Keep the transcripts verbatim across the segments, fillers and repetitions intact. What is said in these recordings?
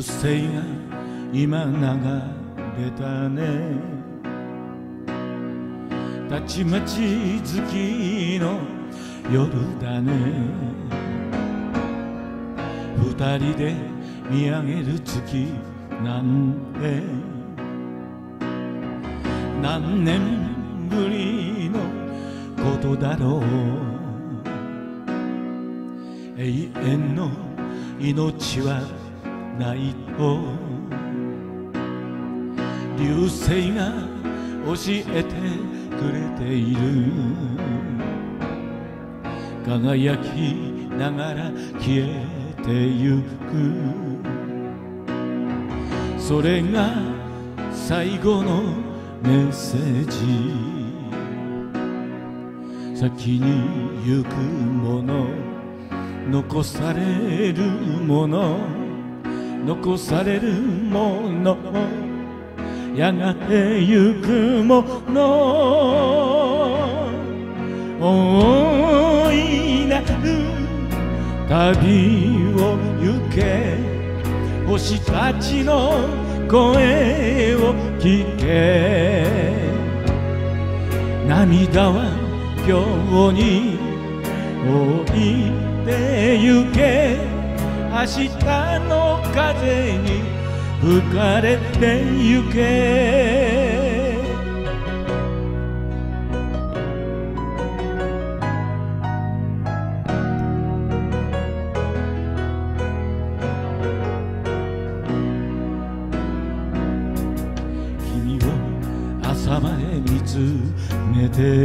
星が今流れたね。たちまち月の夜だね。二人で見上げる月なんて何年ぶりのことだろう。永遠の命はないと流星が教えてくれている。輝きながら消えてゆく。それが最後のメッセージ。先に行くもの、残されるもの、残されるもの、やがて行くもの。大いなる旅を行け、星たちの声を聞け。涙は今日に置いてゆけ。明日の風に吹かれてゆけ。君を朝まで見つめてる。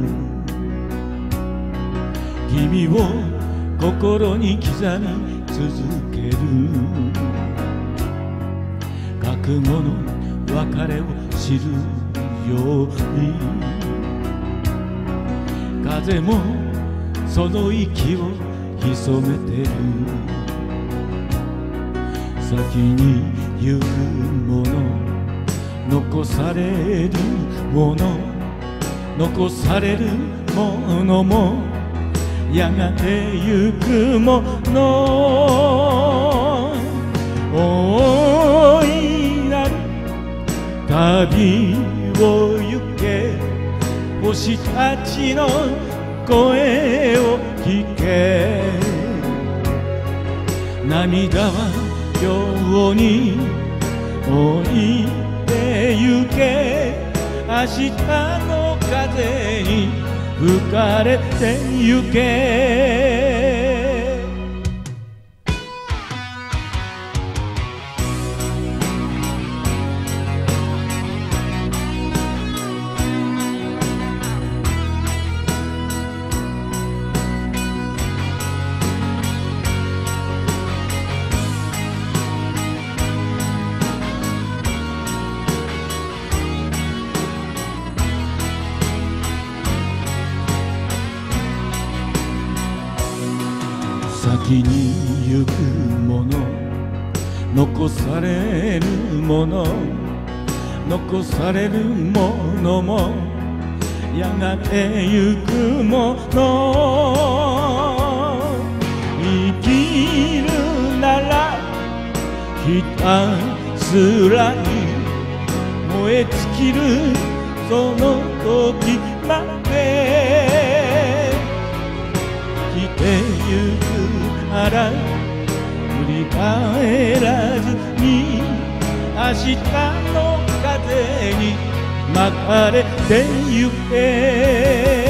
君を心に刻み続ける。覚悟の別れを知るように。風もその息を潜めてる。先に行くもの、残されるもの、残されるものもやがて行くもの。大いなる旅を行け、星たちの声を聞け。涙は今日に置いてゆけ。明日の風に吹かれてゆけ。先に行くもの、残されるもの、残されるものもやがて行くもの。生きるならひたすらに燃え尽きるその時まで。来てゆくなら振り返らずに、明日の風に巻かれてゆけ。